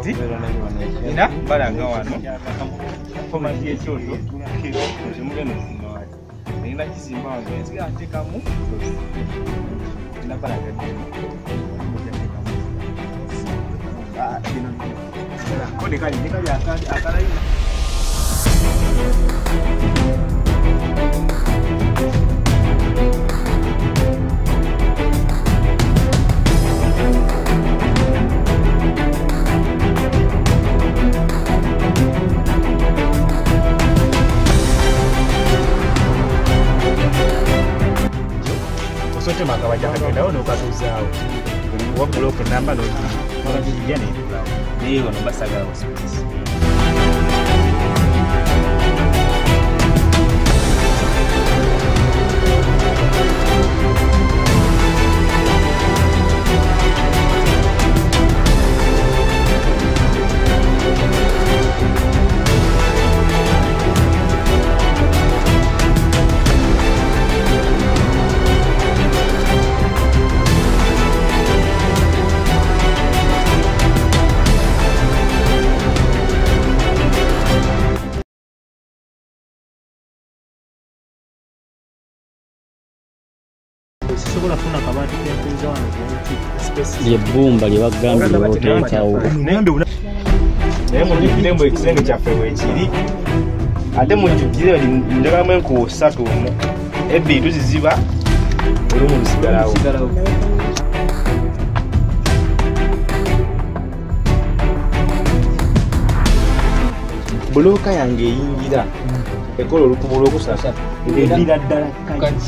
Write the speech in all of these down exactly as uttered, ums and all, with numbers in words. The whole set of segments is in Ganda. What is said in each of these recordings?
nti ina balanga wano komandi ekyoto temugenda okusimba wali nina kisimba wange nsiga nteekamu ina balanga kode kali nekali akalayina sote makawaja kagenda ono katuzawo wa block number no mara kijana ni ono basaga hospital sobola kufuna kabati k'empuuza wano ly'ebbumba lye bagambye oteekawo naye mulikirembo ekisenge kyaffe bwekiri ate mujjukire njagalamu enkuwo ssatu omu ebbiri tuziziba olumu lusigalawo bulooka yange eyingira ekola olukubo lw'okusasa eddira ddala kaji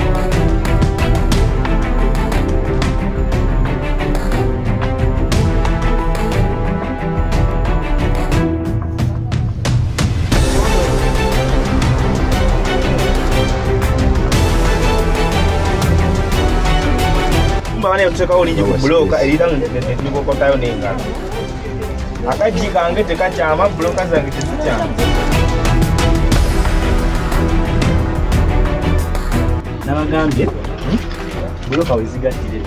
mbana yatuteekawo lingi ku bulooka erira nikokotayo n'engalo akaji kange tekakyama bulooka zange tezikyama nabagambye bulooka wezigattire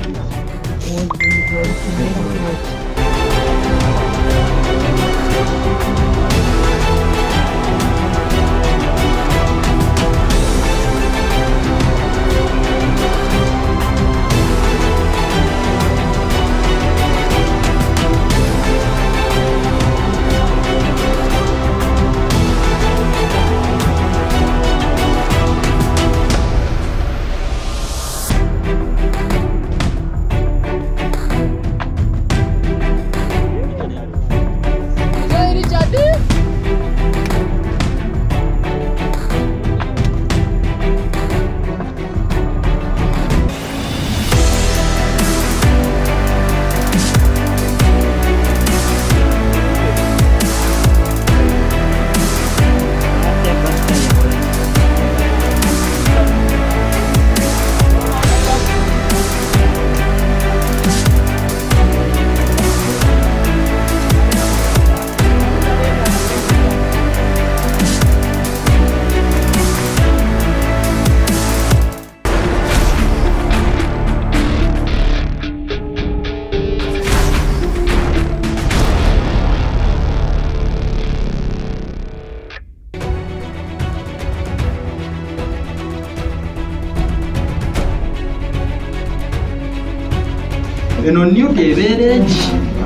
eno nyuka ebeera egi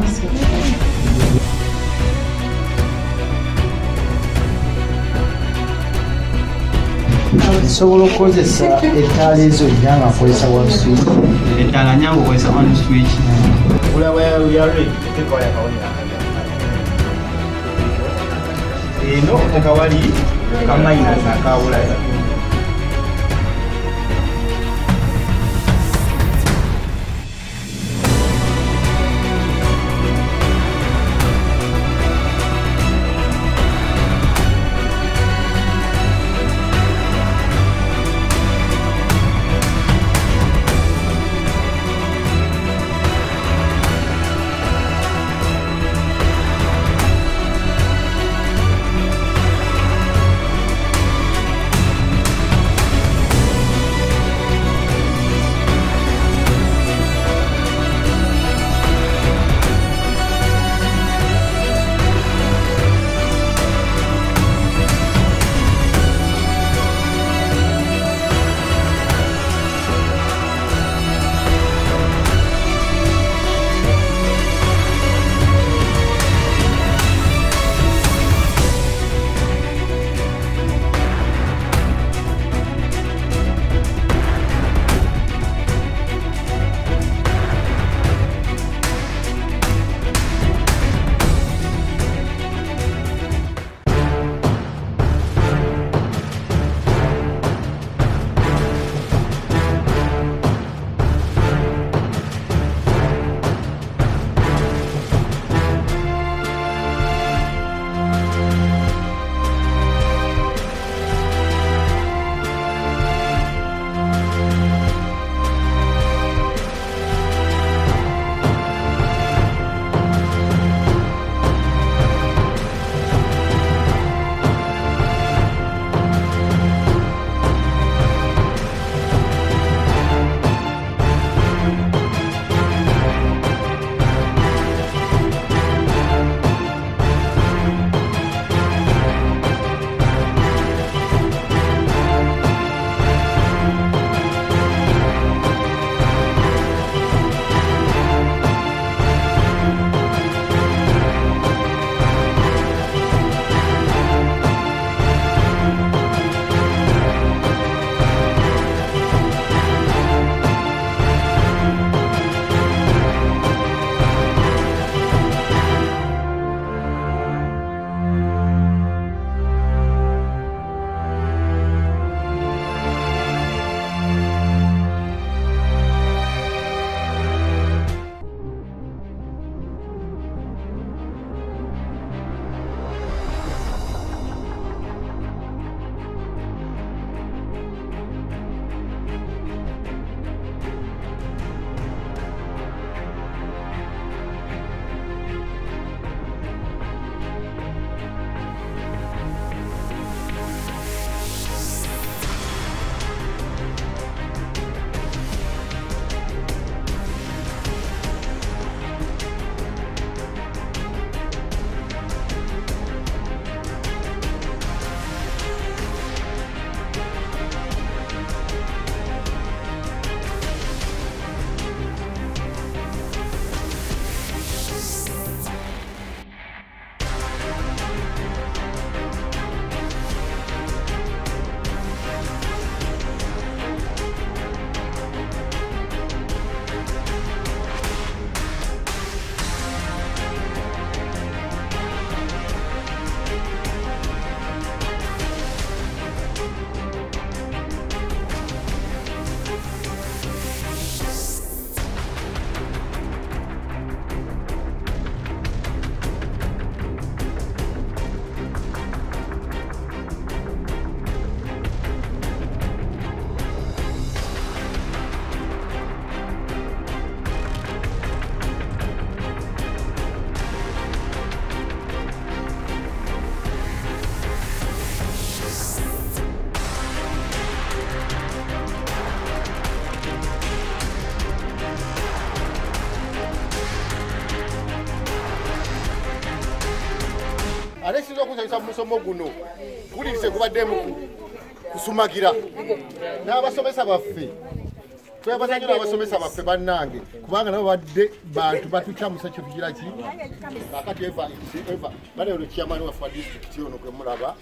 sobola okukozesa ettaala ezo nyanga akozesa one switch ettaala nyanga okozesa one switch eno akawali kamayinazi akawulayo kusomesa musomo guno kulise kubadde mu kusumagira n'abasomesa baffe twebaza nyo abasomesa baffe bannange kubanga nabo badde bantu batucamusa kyo tugira ki akati eva eva bale olo chairman wa for district yono kwe mulaba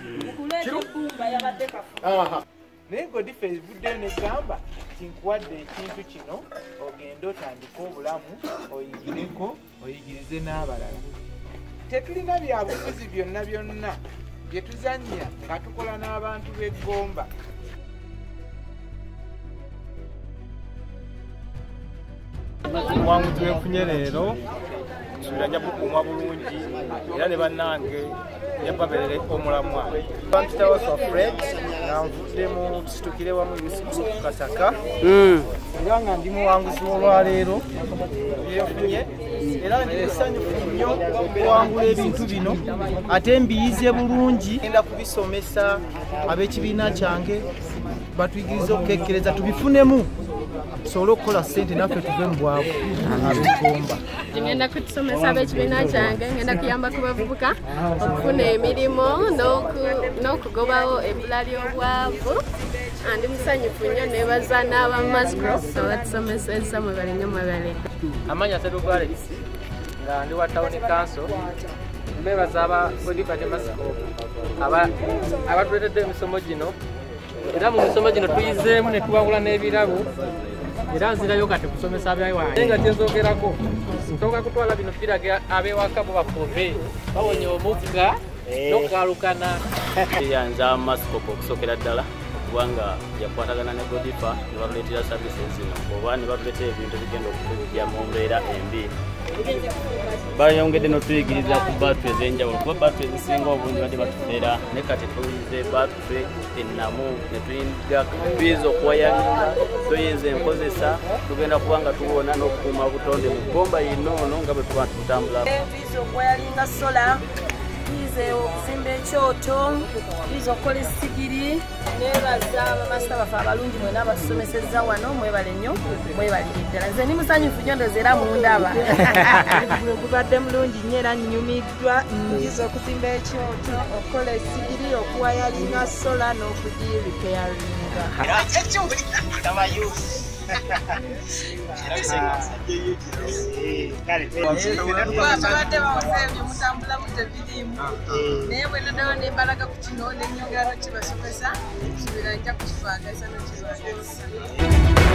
aha nego difference budde ne gamba kinkuwadde ekintu kino ogenda otandika obulamu oyigireko oyigirize n'abalala tetulina byabufuzi byonna byonna bye tuzannya nga tukola n'abantu b'eggomba. Wangu twefunye leero sulanya bukumwa bulungi era ne bannange yababerere omulamwa abantu tawa so Fred na mvudde mu situkire wa mu Group Kasaka mm era nga ndi muwanguzi olwa leero yefunye era ndisanyufu nnyo okuwangula ebintu bino ate mbiyize bulungi enda kubisomesa ab'ekibiina kyange batuyigiriza okukekkereza tubifunemu solo okukola ssente naffe tuve mu bwavu ab'eggomba. Ngenda kutusomesa ab'ekibiina kyange ngenda kuyamba ku bavubuka okufuna emirimu n'okugobawo ebbula ly'obwavu. Andi musanyufu nnyo nebaza n'aba Mascro abatusomeseza mwe bali nnyo mwe bali. Amanya Sedugu Alex nga ndi wa Town Council mbebaza aba Godifate Mascro aba abatuletedde emisomo gino era mu misomo gino tuyizeemu ne tuwangula n'ebirabo era nzirayo kati kusomesa ab'ewange nga kyenzoogerako nsooka kutwala bino birage ab'ewaka bo bafove bawonye omugga n'okukalukana yanza Mascro okusookera ddala kubanga yakwatagana ne Godifa ne batuleetera services zino oba ne batuleetera ebintu bigenda okutujja mu mbeera embi. Bayongedde n'otuyigiriza ku battery ez'enjawulo kuba battery ezisinga obungi badde batufeera ne kati tuyize battery ennamu ne tuyiga tuyiza okuwayalinga tuyinza enkozesa tugenda kubanga tuwona n'okukuuma obutonde mu ggomba yino ono nga bwe tuba tutambula. Tuyiza okuwayalinga sola tuyize okuzimba ekyoto tuyiza okukola essigiri nebaza bamasita baffe abalungi mwena abasomesezza wano mwebale nnyo mwebalire ddala nze ndi musanyufu nnyo ndoza era mundaba gubadde mulungi nnyo era nnyumiddwa nyiza okuzimba ekyoto okukola essigiri okuwayalinga sola n'okugiripyaringa tubadde bawuzeebyo mutambula mutebiriimu naye bwe nadawo nembalaga ku kino nenyongera nokibasomesa kibira nja kukifaagasa nokirwagisa.